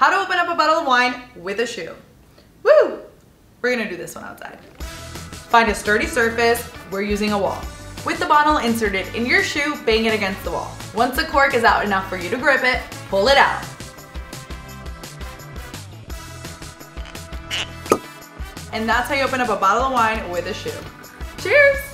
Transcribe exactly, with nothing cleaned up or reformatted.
How to open up a bottle of wine with a shoe. Woo! We're gonna do this one outside. Find a sturdy surface. We're using a wall. With the bottle inserted in your shoe, bang it against the wall. Once the cork is out enough for you to grip it, pull it out. And that's how you open up a bottle of wine with a shoe. Cheers!